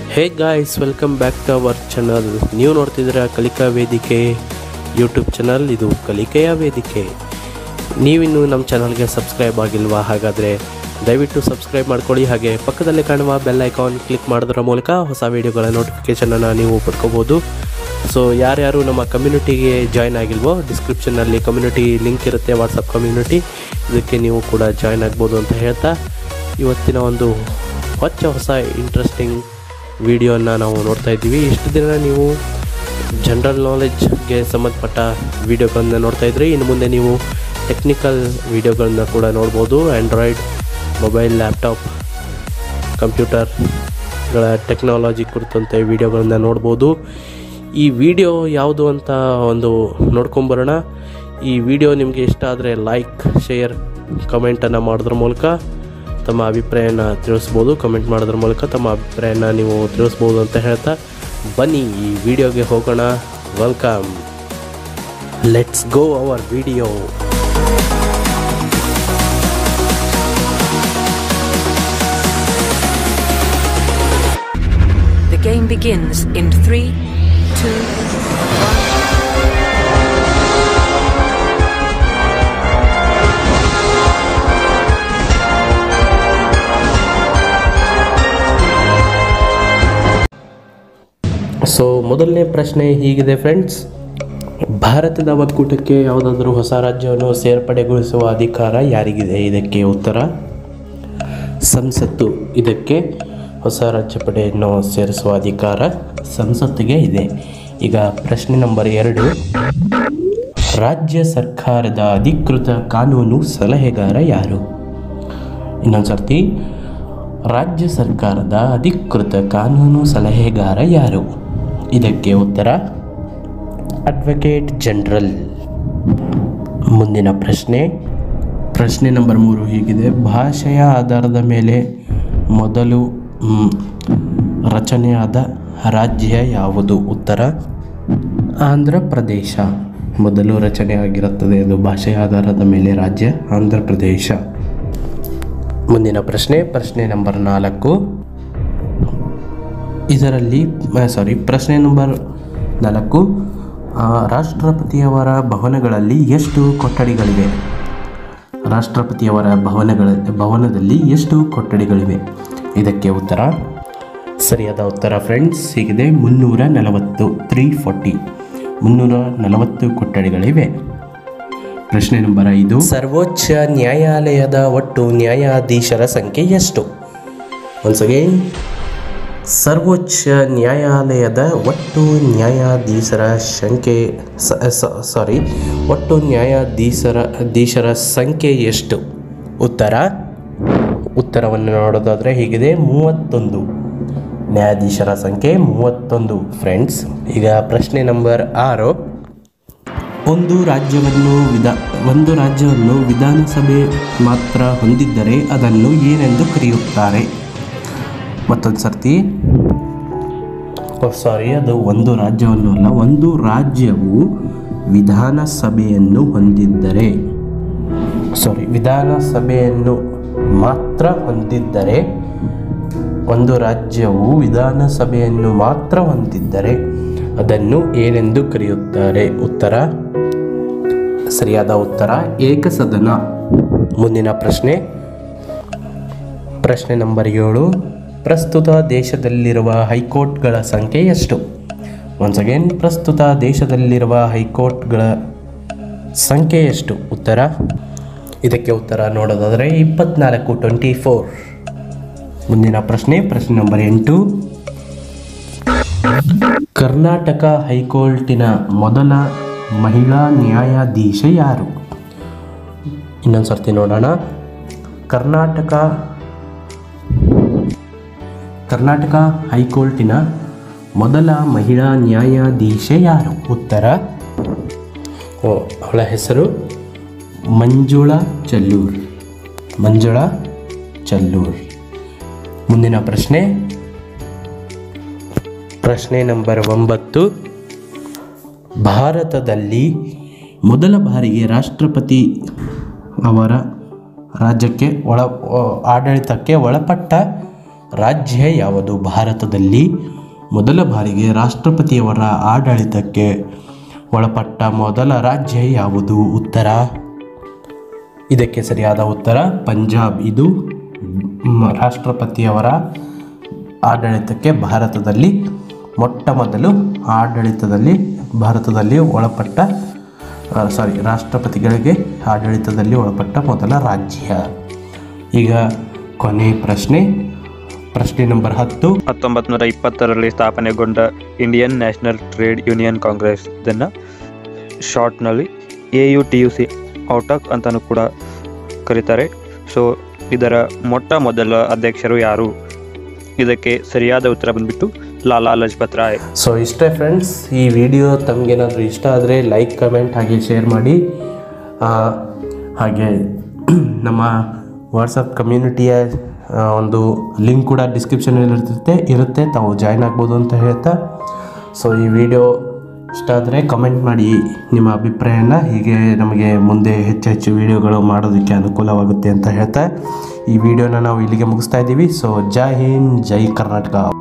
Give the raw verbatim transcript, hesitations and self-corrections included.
Hey guys, welcome back to our channel. ನೀವು ನೋಡ್ತಿದ್ದೀರಾ ಕಲಿಕಾ ವೇದಿಕೆ ಯೂಟ್ಯೂಬ್ ಚಾನಲ್. ಇದು ಕಲಿಕೆಯ ವೇದಿಕೆ. ನೀವಿನ್ನೂ ನಮ್ಮ ಚಾನಲ್ಗೆ ಸಬ್ಸ್ಕ್ರೈಬ್ ಆಗಿಲ್ವಾ? ಹಾಗಾದರೆ ದಯವಿಟ್ಟು ಸಬ್ಸ್ಕ್ರೈಬ್ ಮಾಡ್ಕೊಳ್ಳಿ. ಹಾಗೆ ಪಕ್ಕದಲ್ಲಿ ಕಾಣುವ ಬೆಲ್ ಐಕಾನ್ ಕ್ಲಿಕ್ ಮಾಡೋದ್ರ ಮೂಲಕ ಹೊಸ ವೀಡಿಯೋಗಳ ನೋಟಿಫಿಕೇಷನನ್ನು ನೀವು ಪಡ್ಕೋಬೋದು. ಸೊ ಯಾರ್ಯಾರು ನಮ್ಮ ಕಮ್ಯುನಿಟಿಗೆ ಜಾಯ್ನ್ ಆಗಿಲ್ವೋ, ಡಿಸ್ಕ್ರಿಪ್ಷನ್ನಲ್ಲಿ ಕಮ್ಯುನಿಟಿ ಲಿಂಕ್ ಇರುತ್ತೆ, ವಾಟ್ಸಪ್ ಕಮ್ಯುನಿಟಿ. ಇದಕ್ಕೆ ನೀವು ಕೂಡ ಜಾಯ್ನ್ ಆಗ್ಬೋದು ಅಂತ ಹೇಳ್ತಾ, ಇವತ್ತಿನ ಒಂದು ಹೊಚ್ಚ ಹೊಸ ಇಂಟ್ರೆಸ್ಟಿಂಗ್ ವಿಡಿಯೋನ ನಾವು ನೋಡ್ತಾ ಇದ್ದೀವಿ. ಇಷ್ಟು ದಿನ ನೀವು ಜನರಲ್ ನಾಲೆಡ್ಜ್ಗೆ ಸಂಬಂಧಪಟ್ಟ ವಿಡಿಯೋಗಳನ್ನ ನೋಡ್ತಾ ಇದ್ರಿ. ಇನ್ನು ಮುಂದೆ ನೀವು ಟೆಕ್ನಿಕಲ್ ವಿಡಿಯೋಗಳನ್ನ ಕೂಡ ನೋಡ್ಬೋದು. ಆ್ಯಂಡ್ರಾಯ್ಡ್ ಮೊಬೈಲ್, ಲ್ಯಾಪ್ಟಾಪ್, ಕಂಪ್ಯೂಟರ್ಗಳ ಟೆಕ್ನಾಲಜಿ ಕುರಿತಂತೆ ವಿಡಿಯೋಗಳನ್ನ ನೋಡ್ಬೋದು. ಈ ವಿಡಿಯೋ ಯಾವುದು ಅಂತ ಒಂದು ನೋಡ್ಕೊಂಬರೋಣ. ಈ ವಿಡಿಯೋ ನಿಮಗೆ ಇಷ್ಟ ಆದರೆ ಲೈಕ್, ಶೇರ್, ಕಮೆಂಟನ್ನು ಮಾಡೋದ್ರ ಮೂಲಕ ತಮ್ಮ ಅಭಿಪ್ರಾಯನ ತಿಳಿಸ್ಬೋದು. ಕಮೆಂಟ್ ಮಾಡೋದ್ರ ಮೂಲಕ ತಮ್ಮ ಅಭಿಪ್ರಾಯನ ನೀವು ತಿಳಿಸ್ಬೋದು ಅಂತ ಹೇಳ್ತಾ, ಬನ್ನಿ ಈ ವಿಡಿಯೋಗೆ ಹೋಗೋಣ. Welcome, let's go our video. The game begins in three, two, one. So ಮೊದಲನೇ ಪ್ರಶ್ನೆ ಹೀಗಿದೆ ಫ್ರೆಂಡ್ಸ್. ಭಾರತದ ಒಕ್ಕೂಟಕ್ಕೆ ಯಾವುದಾದ್ರೂ ಹೊಸ ರಾಜ್ಯವನ್ನು ಸೇರ್ಪಡೆಗೊಳಿಸುವ ಅಧಿಕಾರ ಯಾರಿಗಿದೆ? ಇದಕ್ಕೆ ಉತ್ತರ ಸಂಸತ್ತು. ಇದಕ್ಕೆ ಹೊಸ ರಾಜ್ಯಪಡೆಯನ್ನು ಸೇರಿಸುವ ಅಧಿಕಾರ ಸಂಸತ್ತಿಗೆ ಇದೆ. ಈಗ ಪ್ರಶ್ನೆ ನಂಬರ್ ಎರಡು. ರಾಜ್ಯ ಸರ್ಕಾರದ ಅಧಿಕೃತ ಕಾನೂನು ಸಲಹೆಗಾರ ಯಾರು? ಇನ್ನೊಂದು ಸರ್ತಿ, ರಾಜ್ಯ ಸರ್ಕಾರದ ಅಧಿಕೃತ ಕಾನೂನು ಸಲಹೆಗಾರ ಯಾರು? ಇದಕ್ಕೆ ಉತ್ತರ ಅಡ್ವೊಕೇಟ್ ಜನರಲ್. ಮುಂದಿನ ಪ್ರಶ್ನೆ, ಪ್ರಶ್ನೆ ನಂಬರ್ ಮೂರು ಹೀಗಿದೆ. ಭಾಷೆಯ ಆಧಾರದ ಮೇಲೆ ಮೊದಲು ರಚನೆಯಾದ ರಾಜ್ಯ ಯಾವುದು? ಉತ್ತರ ಆಂಧ್ರ ಪ್ರದೇಶ. ಮೊದಲು ರಚನೆಯಾಗಿರುತ್ತದೆ ಅದು ಭಾಷೆಯ ಆಧಾರದ ಮೇಲೆ ರಾಜ್ಯ ಆಂಧ್ರ ಪ್ರದೇಶ. ಮುಂದಿನ ಪ್ರಶ್ನೆ, ಪ್ರಶ್ನೆ ನಂಬರ್ ನಾಲ್ಕು. ಇದರಲ್ಲಿ ಸಾರಿ ಪ್ರಶ್ನೆ ನಂಬರ್ ನಾಲ್ಕು. ರಾಷ್ಟ್ರಪತಿಯವರ ಭವನಗಳಲ್ಲಿ ಎಷ್ಟು ಕೊಠಡಿಗಳಿವೆ? ರಾಷ್ಟ್ರಪತಿಯವರ ಭವನಗಳ ಭವನದಲ್ಲಿ ಎಷ್ಟು ಕೊಠಡಿಗಳಿವೆ? ಇದಕ್ಕೆ ಉತ್ತರ ಸರಿಯಾದ ಉತ್ತರ ಫ್ರೆಂಡ್ಸ್ ಹೀಗಿದೆ, ಮುನ್ನೂರ ನಲವತ್ತು ತ್ರೀ ಫೋರ್ಟಿ ಮುನ್ನೂರ ನಲವತ್ತು ಕೊಠಡಿಗಳಿವೆ. ಪ್ರಶ್ನೆ ನಂಬರ್ ಐದು. ಸರ್ವೋಚ್ಚ ನ್ಯಾಯಾಲಯದ ಒಟ್ಟು ನ್ಯಾಯಾಧೀಶರ ಸಂಖ್ಯೆ ಎಷ್ಟು? ಒನ್ಸ್ ಅಗೈನ್, ಸರ್ವೋಚ್ಚ ನ್ಯಾಯಾಲಯದ ಒಟ್ಟು ನ್ಯಾಯಾಧೀಶರ ಸಂಖ್ಯೆ ಸಾರಿ ಒಟ್ಟು ನ್ಯಾಯಾಧೀಶರ ಅಧೀಶರ ಸಂಖ್ಯೆ ಎಷ್ಟು? ಉತ್ತರ ಉತ್ತರವನ್ನು ನೋಡೋದಾದರೆ ಹೀಗಿದೆ, ಮೂವತ್ತೊಂದು. ನ್ಯಾಯಾಧೀಶರ ಸಂಖ್ಯೆ ಮೂವತ್ತೊಂದು ಫ್ರೆಂಡ್ಸ್. ಈಗ ಪ್ರಶ್ನೆ ನಂಬರ್ ಆರು. ಒಂದು ರಾಜ್ಯವನ್ನು ವಿಧಾ ಒಂದು ರಾಜ್ಯವನ್ನು ವಿಧಾನಸಭೆ ಮಾತ್ರ ಹೊಂದಿದ್ದರೆ ಅದನ್ನು ಏನೆಂದು ಕರೆಯುತ್ತಾರೆ? ಮತ್ತೊಂದು ಸರ್ತಿ ಸಾರಿ ಅದು ಒಂದು ರಾಜ್ಯವನ್ನು ಅಲ್ಲ, ಒಂದು ರಾಜ್ಯವು ವಿಧಾನಸಭೆಯನ್ನು ಹೊಂದಿದ್ದರೆ ಸಾರಿ ವಿಧಾನಸಭೆಯನ್ನು ಮಾತ್ರ ಹೊಂದಿದ್ದರೆ ಒಂದು ರಾಜ್ಯವು ವಿಧಾನಸಭೆಯನ್ನು ಮಾತ್ರ ಹೊಂದಿದ್ದರೆ ಅದನ್ನು ಏನೆಂದು ಕರೆಯುತ್ತಾರೆ? ಉತ್ತರ ಸರಿಯಾದ ಉತ್ತರ ಏಕಸದನ. ಮುಂದಿನ ಪ್ರಶ್ನೆ, ಪ್ರಶ್ನೆ ನಂಬರ್ ಏಳು. ಪ್ರಸ್ತುತ ದೇಶದಲ್ಲಿರುವ ಹೈಕೋರ್ಟ್ಗಳ ಸಂಖ್ಯೆ ಎಷ್ಟು? ಒನ್ಸ್ ಅಗೇನ್, ಪ್ರಸ್ತುತ ದೇಶದಲ್ಲಿರುವ ಹೈಕೋರ್ಟ್ಗಳ ಸಂಖ್ಯೆ ಎಷ್ಟು? ಉತ್ತರ ಇದಕ್ಕೆ ಉತ್ತರ ನೋಡೋದಾದರೆ ಇಪ್ಪತ್ನಾಲ್ಕು, ಟ್ವೆಂಟಿ ಫೋರ್. ಮುಂದಿನ ಪ್ರಶ್ನೆ, ಪ್ರಶ್ನೆ ನಂಬರ್ ಎಂಟು. ಕರ್ನಾಟಕ ಹೈಕೋರ್ಟಿನ ಮೊದಲ ಮಹಿಳಾ ನ್ಯಾಯಾಧೀಶ ಯಾರು? ಇನ್ನೊಂದು ಸರ್ತಿ ನೋಡೋಣ. ಕರ್ನಾಟಕ ಕರ್ನಾಟಕ ಹೈಕೋರ್ಟಿನ ಮೊದಲ ಮಹಿಳಾ ನ್ಯಾಯಾಧೀಶ ಯಾರು? ಉತ್ತರ ಓ ಅವಳ ಹೆಸರು ಮಂಜುಳಾ ಚಲ್ಲೂರ್. ಮಂಜುಳಾ ಚಲ್ಲೂರ್. ಮುಂದಿನ ಪ್ರಶ್ನೆ, ಪ್ರಶ್ನೆ ನಂಬರ್ ಒಂಬತ್ತು. ಭಾರತದಲ್ಲಿ ಮೊದಲ ಬಾರಿಗೆ ರಾಷ್ಟ್ರಪತಿ ಅವರ ರಾಜ್ಯಕ್ಕೆ ಒಳ ಆಡಳಿತಕ್ಕೆ ಒಳಪಟ್ಟ ರಾಜ್ಯ ಯಾವುದು? ಭಾರತದಲ್ಲಿ ಮೊದಲ ಬಾರಿಗೆ ರಾಷ್ಟ್ರಪತಿಯವರ ಆಡಳಿತಕ್ಕೆ ಒಳಪಟ್ಟ ಮೊದಲ ರಾಜ್ಯ ಯಾವುದು? ಉತ್ತರ ಇದಕ್ಕೆ ಸರಿಯಾದ ಉತ್ತರ ಪಂಜಾಬ್. ಇದು ಮ- ರಾಷ್ಟ್ರಪತಿಯವರ ಆಡಳಿತಕ್ಕೆ ಭಾರತದಲ್ಲಿ ಮೊಟ್ಟ ಮೊದಲು ಆಡಳಿತದಲ್ಲಿ ಭಾರತದಲ್ಲಿ ಒಳಪಟ್ಟ ಸಾರಿ ರಾಷ್ಟ್ರಪತಿಗಳಿಗೆ ಆಡಳಿತದಲ್ಲಿ ಒಳಪಟ್ಟ ಮೊದಲ ರಾಜ್ಯ. ಈಗ ಕೊನೆ ಪ್ರಶ್ನೆ ಪ್ರಶ್ನೆ ನಂಬರ್ ಹತ್ತು. ಹತ್ತೊಂಬತ್ತು ನೂರ ಇಪ್ಪತ್ತರಲ್ಲಿ ಸ್ಥಾಪನೆಗೊಂಡ Indian National Trade Union Congress, ಇದನ್ನು ಶಾರ್ಟ್ನಲ್ಲಿ A U T U C ಔಟಕ್ ಅಂತಲೂ ಕೂಡ ಕರೀತಾರೆ. ಸೊ ಇದರ ಮೊಟ್ಟ ಮೊದಲ ಅಧ್ಯಕ್ಷರು ಯಾರು? ಇದಕ್ಕೆ ಸರಿಯಾದ ಉತ್ತರ ಬಂದ್ಬಿಟ್ಟು ಲಾಲಾ ಲಜಪತ್ ರಾಯ್. ಸೊ ಇಷ್ಟೇ ಫ್ರೆಂಡ್ಸ್, ಈ ವಿಡಿಯೋ ತಮಗೇನಾದರೂ ಇಷ್ಟ ಆದರೆ ಲೈಕ್ ಕಮೆಂಟ್ ಹಾಗೆ ಶೇರ್ ಮಾಡಿ. ಆ, ಹಾಗೆ ನಮ್ಮ ವಾಟ್ಸಪ್ ಕಮ್ಯುನಿಟಿಯ ಆ, ಒಂದು ಲಿಂಕ್ ಕೂಡ ಡಿಸ್ಕ್ರಿಪ್ಷನಲ್ಲಿ ಇರುತ್ತೆ ಇರುತ್ತೆ ತಾವು ಜಾಯ್ನ್ ಆಗ್ಬೋದು ಅಂತ ಹೇಳ್ತಾ, ಸೊ ಈ ವಿಡಿಯೋ ಇಷ್ಟ ಆದರೆ ಕಮೆಂಟ್ ಮಾಡಿ ನಿಮ್ಮ ಅಭಿಪ್ರಾಯನ. ಹೀಗೆ ನಮಗೆ ಮುಂದೆ ಹೆಚ್ಚು ಹೆಚ್ಚು ವಿಡಿಯೋಗಳು ಮಾಡೋದಕ್ಕೆ ಅನುಕೂಲವಾಗುತ್ತೆ ಅಂತ ಹೇಳ್ತಾ ಈ ವಿಡಿಯೋನ ನಾವು ಇಲ್ಲಿಗೆ ಮುಗಿಸ್ತಾ ಇದ್ದೀವಿ. ಸೊ ಜೈ ಹಿಂದ್, ಜೈ ಕರ್ನಾಟಕ.